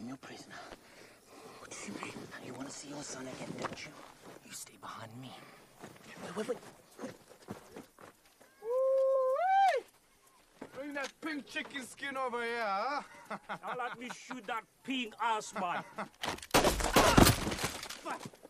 I'm your prisoner. What do you mean? You want to see your son again, don't you? You stay behind me. Wait. Bring that pink chicken skin over here, huh? Now let me shoot that pink ass man.